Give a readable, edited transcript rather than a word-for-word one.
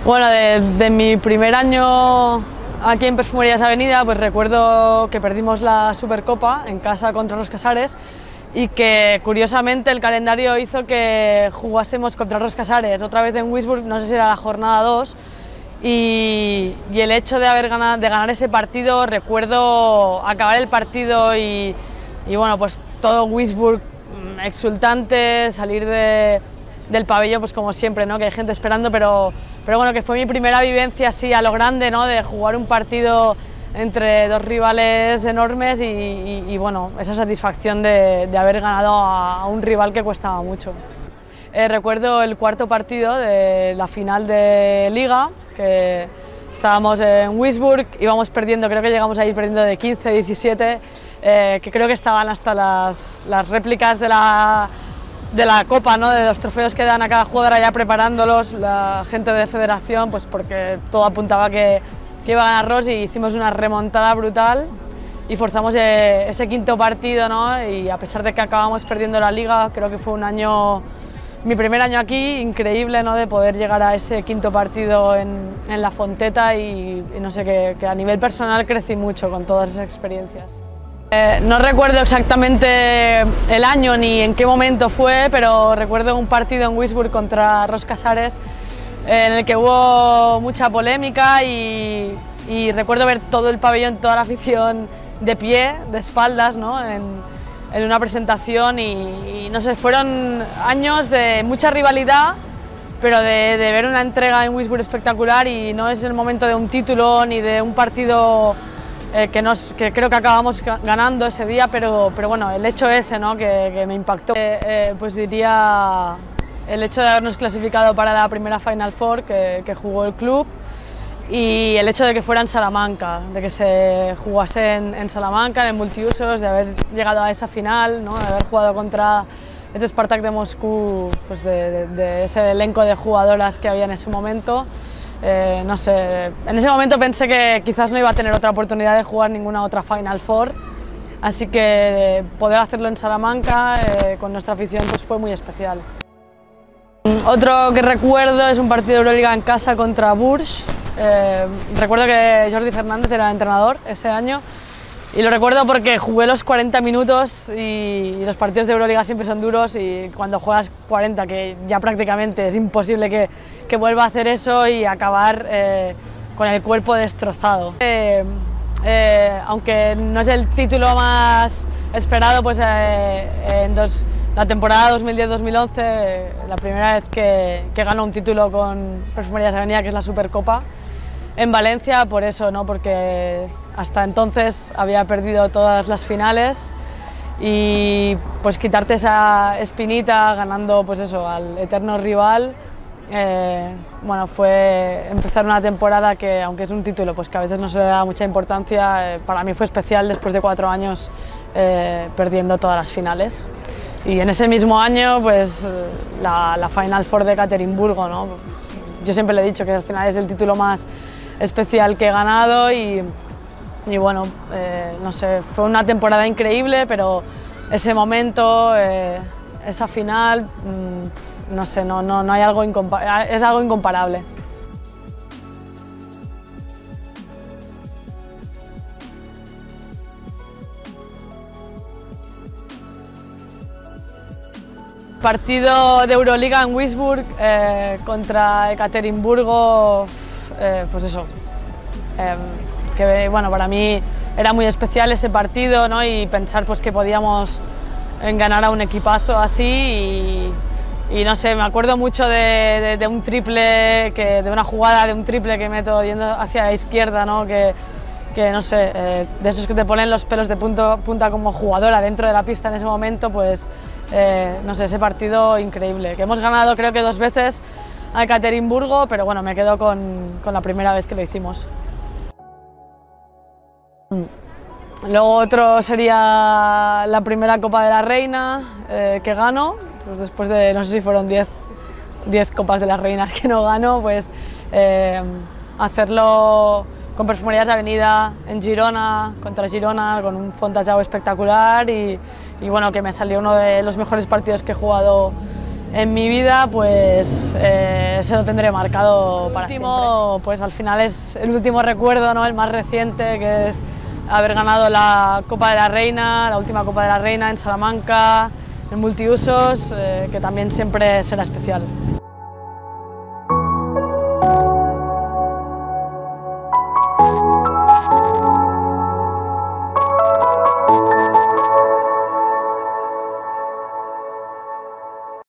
Bueno, de mi primer año aquí en Perfumerías Avenida, pues recuerdo que perdimos la Supercopa en casa contra los Casares y que curiosamente el calendario hizo que jugásemos contra los Casares otra vez en Wisburg, no sé si era la jornada 2, y el hecho de ganar ese partido, recuerdo acabar el partido y bueno, pues todo Wisburg exultante, salir del pabellón, pues como siempre, ¿no? Que hay gente esperando, pero bueno, que fue mi primera vivencia así a lo grande, ¿no? De jugar un partido entre dos rivales enormes y bueno, esa satisfacción de haber ganado a un rival que costaba mucho. Recuerdo el cuarto partido de la final de Liga, que estábamos en Wisburg, íbamos perdiendo, creo que llegamos a ir perdiendo de 15, 17, que creo que estaban hasta las réplicas de la Copa, ¿no? De los trofeos que dan a cada jugador ya preparándolos, la gente de federación, pues porque todo apuntaba que iba a ganar Ross y hicimos una remontada brutal y forzamos ese quinto partido, ¿no? Y a pesar de que acabamos perdiendo la Liga, creo que fue un año, mi primer año aquí, increíble, ¿no? De poder llegar a ese quinto partido en la Fonteta y no sé, que a nivel personal crecí mucho con todas esas experiencias. No recuerdo exactamente el año ni en qué momento fue, pero recuerdo un partido en Wisburg contra Ros Casares en el que hubo mucha polémica y recuerdo ver todo el pabellón, toda la afición de pie, de espaldas, ¿no? en una presentación y no sé, fueron años de mucha rivalidad, pero de ver una entrega en Wisburg espectacular y no es el momento de un título ni de un partido que creo que acabamos ganando ese día, pero bueno, el hecho ese, ¿no? que me impactó, pues diría el hecho de habernos clasificado para la primera Final Four que jugó el club y el hecho de que fuera en Salamanca, de que se jugase en Salamanca, en el multiusos, de haber llegado a esa final, ¿no? De haber jugado contra ese Spartak de Moscú, pues de ese elenco de jugadoras que había en ese momento. No sé, en ese momento pensé que quizás no iba a tener otra oportunidad de jugar ninguna otra Final Four, así que poder hacerlo en Salamanca con nuestra afición pues fue muy especial. Otro que recuerdo es un partido de Euroliga en casa contra Bourges. Recuerdo que Jordi Fernández era el entrenador ese año y lo recuerdo porque jugué los 40 minutos y los partidos de Euroliga siempre son duros y cuando juegas 40, que ya prácticamente es imposible que vuelva a hacer eso y acabar con el cuerpo destrozado. Aunque no es el título más esperado, pues la temporada 2010-2011, la primera vez que ganó un título con Perfumerías Avenida, que es la Supercopa, en Valencia, por eso, ¿no? Porque hasta entonces había perdido todas las finales y pues quitarte esa espinita ganando pues eso, al eterno rival, bueno, fue empezar una temporada que, aunque es un título pues que a veces no se le da mucha importancia, para mí fue especial después de 4 años perdiendo todas las finales. Y en ese mismo año pues la Final Four de Ekaterimburgo, ¿no? Yo siempre le he dicho que al final es el título más especial que he ganado y bueno, no sé, fue una temporada increíble, pero ese momento, esa final, no sé, no hay algo es algo incomparable. Partido de Euroliga en Wisburg contra Ekaterimburgo, pues eso, que bueno, para mí era muy especial ese partido, ¿no? Y pensar pues que podíamos ganar a un equipazo así y no sé, me acuerdo mucho de un triple, de una jugada de un triple que meto yendo hacia la izquierda, ¿no? Que no sé, de esos que te ponen los pelos de punta como jugadora dentro de la pista en ese momento, pues no sé, ese partido increíble, que hemos ganado creo que 2 veces a Ekaterimburgo, pero bueno, me quedo con la primera vez que lo hicimos. Luego otro sería la primera Copa de la Reina que gano, pues después de, no sé si fueron 10 Copas de las Reinas que no gano, pues hacerlo con Perfumerías Avenida en Girona, contra Girona, con un Fontajau espectacular y bueno, que me salió uno de los mejores partidos que he jugado en mi vida, pues se lo tendré marcado para siempre. Pues al final es el último recuerdo, ¿no? El más reciente, que es haber ganado la Copa de la Reina, la última Copa de la Reina en Salamanca, en multiusos, que también siempre será especial.